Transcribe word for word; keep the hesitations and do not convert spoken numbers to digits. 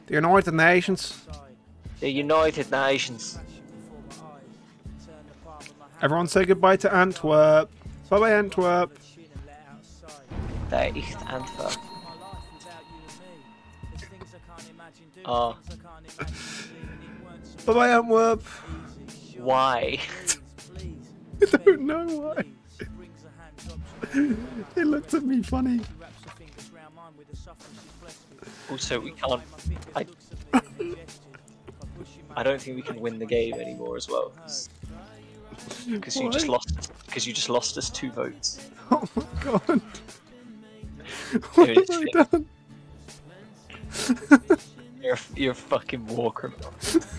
The United Nations. The United Nations. Everyone say goodbye to Antwerp. Bye bye, Antwerp. Der ist Antwerp. Oh. Bye bye, Antwerp. Why? I don't know why. It looked at me funny. Also, we can't. I, I don't think we can win the game anymore as well. Because you just lost. Because you just lost us two votes. Oh my god. What have I done? You're a, you're a fucking war criminal.